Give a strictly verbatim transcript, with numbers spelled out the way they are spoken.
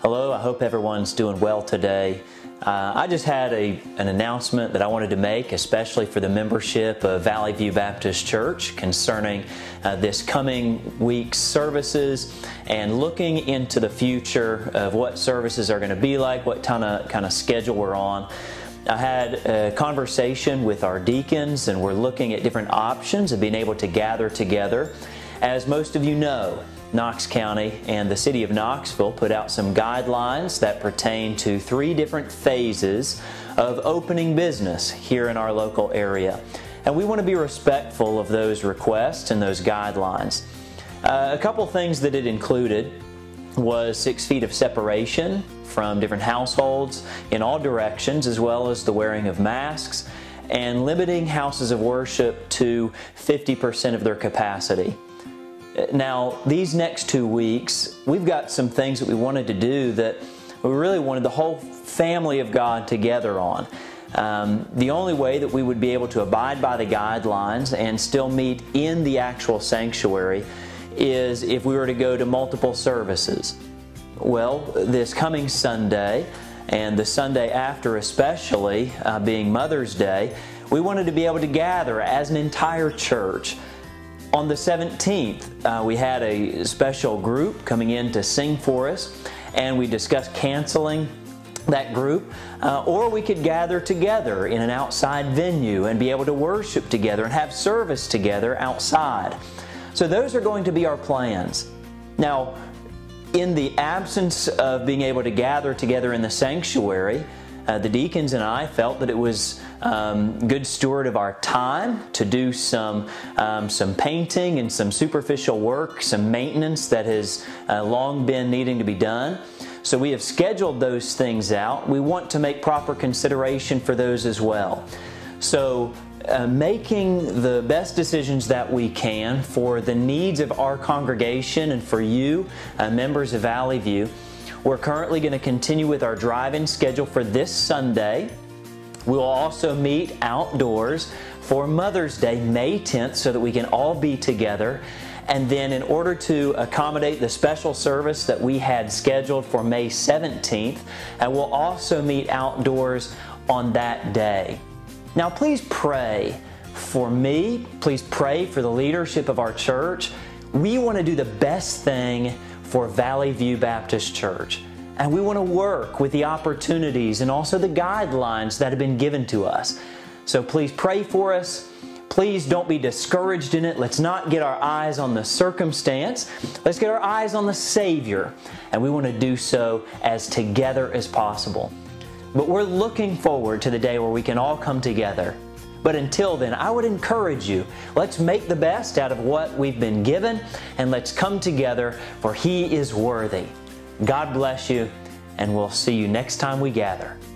Hello, I hope everyone's doing well today. Uh, I just had a, an announcement that I wanted to make, especially for the membership of Valley View Baptist Church concerning uh, this coming week's services and looking into the future of what services are going to be like, what kind of, kind of schedule we're on. I had a conversation with our deacons and we're looking at different options of being able to gather together. As most of you know, Knox County and the City of Knoxville put out some guidelines that pertain to three different phases of opening business here in our local area. And we want to be respectful of those requests and those guidelines. Uh, a couple things that it included was six feet of separation from different households in all directions, as well as the wearing of masks, and limiting houses of worship to fifty percent of their capacity. Now, these next two weeks, we've got some things that we wanted to do that we really wanted the whole family of God together on. Um, the only way that we would be able to abide by the guidelines and still meet in the actual sanctuary is if we were to go to multiple services. Well, this coming Sunday and the Sunday after especially, uh, being Mother's Day, we wanted to be able to gather as an entire church. On the seventeenth, uh, we had a special group coming in to sing for us, and we discussed canceling that group, uh, or we could gather together in an outside venue and be able to worship together and have service together outside. So those are going to be our plans. Now, in the absence of being able to gather together in the sanctuary, uh, the deacons and I felt that it was um, good steward of our time to do some um, some painting and some superficial work, some maintenance that has uh, long been needing to be done. So we have scheduled those things out. We want to make proper consideration for those as well. So uh, making the best decisions that we can for the needs of our congregation and for you, uh, members of Valley View. We're currently going to continue with our drive-in schedule for this Sunday. We'll also meet outdoors for Mother's Day, May tenth, so that we can all be together. And then in order to accommodate the special service that we had scheduled for May seventeenth, and we'll also meet outdoors on that day. Now please pray for me. Please pray for the leadership of our church. We want to do the best thing for Valley View Baptist Church. And we want to work with the opportunities and also the guidelines that have been given to us. So please pray for us. Please don't be discouraged in it. Let's not get our eyes on the circumstance. Let's get our eyes on the Savior. And we want to do so as together as possible. But we're looking forward to the day where we can all come together. But until then, I would encourage you, let's make the best out of what we've been given, and let's come together, for He is worthy. God bless you, and we'll see you next time we gather.